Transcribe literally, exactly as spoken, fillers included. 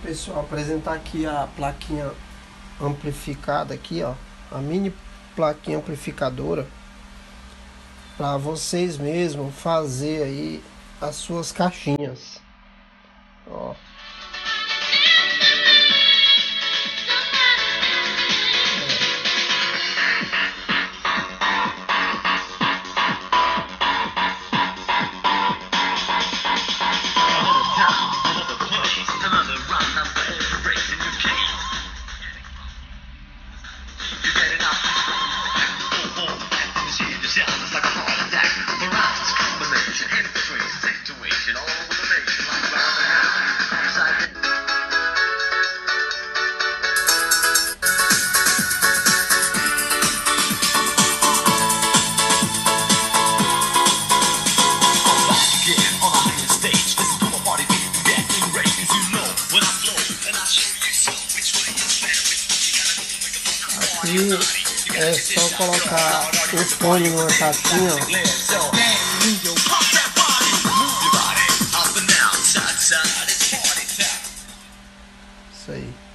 Pessoal, apresentar aqui a plaquinha amplificada aqui, ó, a mini plaquinha amplificadora para vocês mesmos fazer aí as suas caixinhas, ó. Aqui é só colocar o fone numa caixinha, ó.